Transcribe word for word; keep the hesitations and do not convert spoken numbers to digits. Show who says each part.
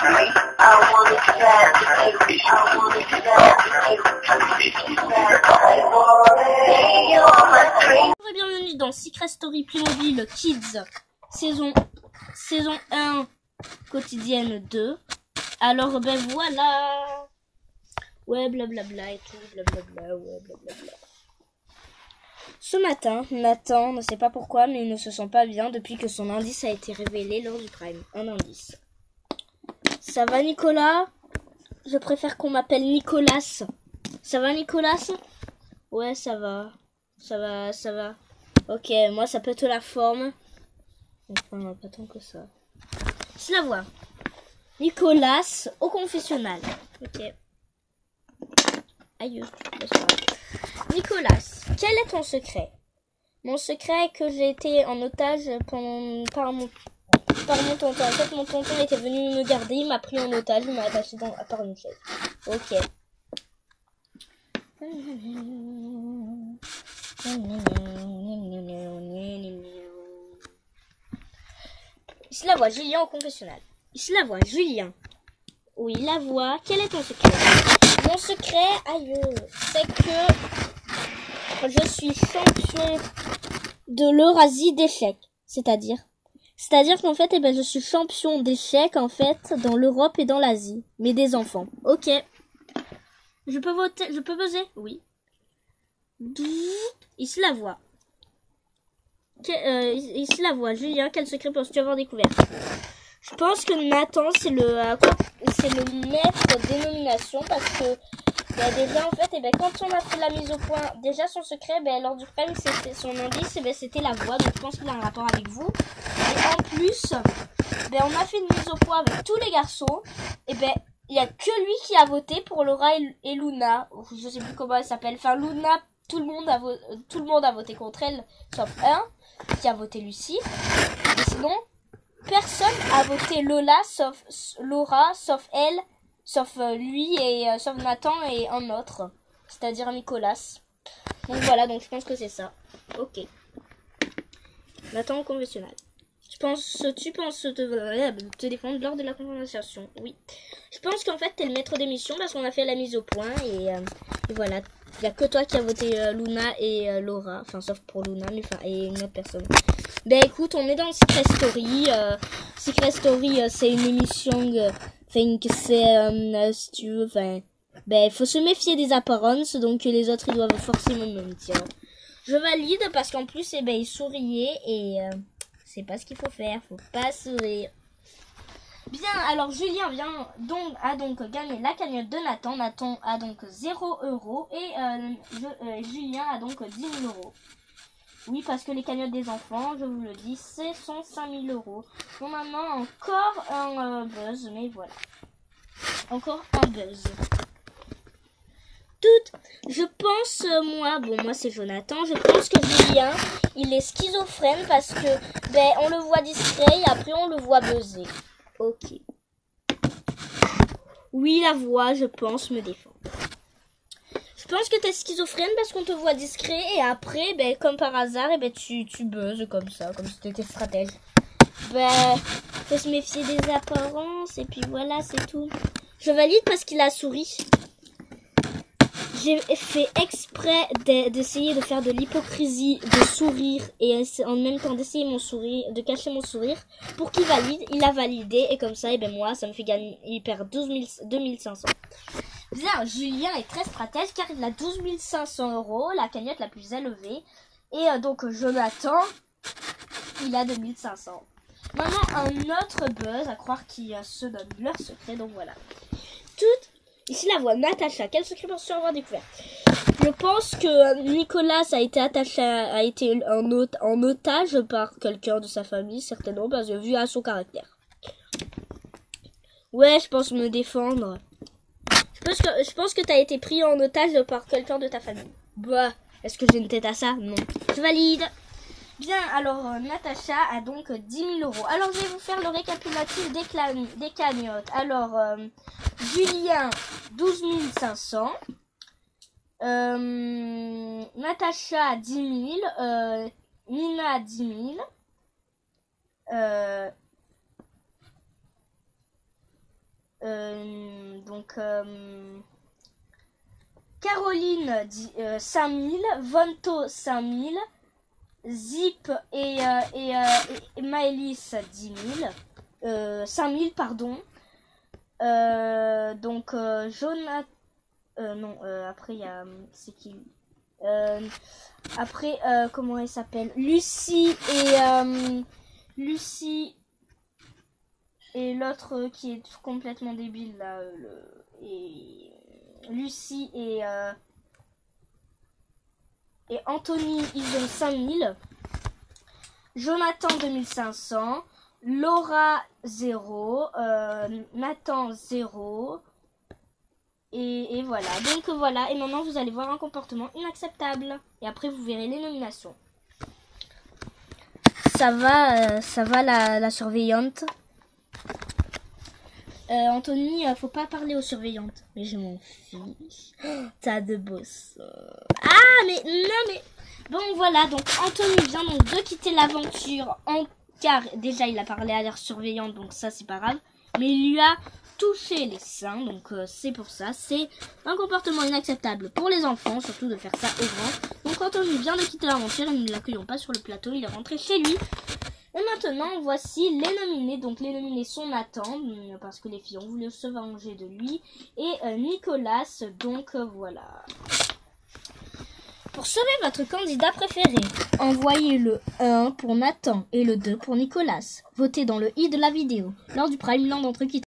Speaker 1: Bienvenue dans Secret Story Playmobil Kids saison saison un quotidienne deux. Alors ben voilà. Ouais blablabla et tout blablabla ouais blablabla. Ce matin, Nathan ne sait pas pourquoi mais il ne se sent pas bien depuis que son indice a été révélé lors du prime. Un indice. Ça va Nicolas? Je préfère qu'on m'appelle Nicolas. Ça va Nicolas? Ouais ça va. Ça va, ça va. Ok, moi ça peut être la forme. Enfin, pas tant que ça. Je la vois. Nicolas au confessionnal. Ok. Aïe. Nicolas, quel est ton secret? Mon secret est que j'ai été en otage pendant, par, mon, par mon tonton. En fait, mon tonton était venu me garder, il m'a pris en otage, il m'a attaché dans, par une chaise. Ok. Ici la voix, Julien au confessionnal. Ici la voix, Julien. Oui, la voix. Quel est ton secret? Mon secret, aïe, c'est que je suis champion de l'Eurasie d'échecs. C'est-à-dire C'est-à-dire qu'en fait, eh ben, je suis champion d'échecs, en fait, dans l'Europe et dans l'Asie. Mais des enfants. Ok. Je peux voter, je peux buzzer? Oui. Ici la voix. Que, euh, ici la voix. Julien, quel secret penses-tu avoir découvert? Je pense que Nathan, c'est le, euh, c'est le maître dénomination parce que bah, déjà en fait, et ben quand on a fait la mise au point, déjà son secret, ben lors du prime, c'était son indice, et ben c'était la voix. Donc je pense qu'il a un rapport avec vous. Et en plus, ben on a fait une mise au point avec tous les garçons. Et ben il y a que lui qui a voté pour Laura et, et Luna. Je sais plus comment elle s'appelle. Enfin Luna, tout le monde a vo tout le monde a voté contre elle, sauf un qui a voté Lucie. Et sinon, personne a voté Lola sauf Laura, sauf elle, sauf euh, lui et euh, sauf Nathan et un autre, c'est-à-dire Nicolas. Donc voilà, donc je pense que c'est ça. Ok. Nathan au conventionnel. Je pense, tu penses te, te défendre lors de la conversation. Oui. Je pense qu'en fait t'es le maître d'émission parce qu'on a fait la mise au point et, euh, et voilà. Il n'y a que toi qui as voté euh, Luna et euh, Laura, enfin sauf pour Luna, mais enfin et une autre personne. Ben écoute, on est dans Secret Story. Euh, Secret Story, euh, c'est une émission, enfin que c'est, euh, si tu veux, enfin, ben faut se méfier des apparences, donc les autres ils doivent forcément mentir. Je valide parce qu'en plus, eh ben il souriait et euh, c'est pas ce qu'il faut faire, faut pas sourire. Bien, alors Julien vient donc a donc gagné la cagnotte de Nathan. Nathan a donc zéro euro et euh, je, euh, Julien a donc dix mille euros. Oui, parce que les cagnottes des enfants, je vous le dis, c'est sont cinq mille euros. Bon, maintenant, encore un euh, buzz, mais voilà. Encore un buzz. Tout, je pense, euh, moi, bon, moi c'est Jonathan, je pense que Julien, il est schizophrène parce que, ben, on le voit discret et après on le voit buzzer. Ok. Oui, la voix, je pense, me défend. Je pense que t'es schizophrène parce qu'on te voit discret et après, ben, comme par hasard, et ben, tu, tu buzzes comme ça, comme si t'étais stratège. Ben, faut se méfier des apparences et puis voilà, c'est tout. Je valide parce qu'il a souri. J'ai fait exprès d'essayer de faire de l'hypocrisie, de sourire et en même temps d'essayer mon sourire, de cacher mon sourire pour qu'il valide. Il a validé et comme ça, et ben moi, ça me fait gagner, il perd douze mille, deux mille cinq cents. Bien, Julien est très stratège car il a douze mille cinq cents euros, la cagnotte la plus élevée. Et euh, donc Jonathan, il a deux mille cinq cents. Maintenant, un autre buzz, à croire qu'ils euh, se donnent leur secret, donc voilà. Tout, ici la voix Natacha, quel secret penses-tu avoir découvert? Je pense que Nicolas a été attaché, à, a été en, ot en otage par quelqu'un de sa famille, certainement, parce que vu à son caractère. Ouais, je pense me défendre. Je pense que, je pense que t'as été pris en otage par quelqu'un de ta famille. Bah, est-ce que j'ai une tête à ça? Non. Je valide. Bien, alors euh, Natacha a donc dix mille euros. Alors je vais vous faire le récapitulatif des, des cagnottes. Alors, euh, Julien, douze mille cinq cents. Euh, Natacha, dix mille. Euh, Nina, dix mille. Euh, Euh, donc, euh, Caroline, euh, cinq mille. Vonto, cinq mille. Zip et, euh, et, euh, et Maëlys, dix mille. Euh, cinq mille, pardon. Euh, donc, euh, Jonathan... Euh, non, euh, après, il y a... C'est qui euh, Après, euh, comment elle s'appelle Lucie et... Euh, Lucie... Et l'autre qui est complètement débile, là. Le, et Lucie et... Euh, et Anthony, ils ont cinq mille. Jonathan, deux mille cinq cents. Laura, zéro. Euh, Nathan, zéro. Et, et voilà. Donc voilà. Et maintenant, vous allez voir un comportement inacceptable. Et après, vous verrez les nominations. Ça va, euh, ça va la, la surveillante. Euh, Anthony, euh, faut pas parler aux surveillantes. Mais je m'en fiche. Oh, t'as de boss. Ah, mais non, mais... Bon, voilà. Donc, Anthony vient donc de quitter l'aventure. En... Car, déjà, il a parlé à l'air surveillante. Donc, ça, c'est pas grave. Mais il lui a touché les seins. Donc, euh, c'est pour ça. C'est un comportement inacceptable pour les enfants. Surtout de faire ça aux grands. Donc, Anthony vient de quitter l'aventure. Et nous ne l'accueillons pas sur le plateau. Il est rentré chez lui. Et maintenant, voici les nominés. Donc, les nominés sont Nathan, parce que les filles ont voulu se venger de lui. Et euh, Nicolas, donc euh, voilà. Pour sauver votre candidat préféré, envoyez le un pour Nathan et le deux pour Nicolas. Votez dans le i de la vidéo. Lors du prime, l'un d'entre eux qui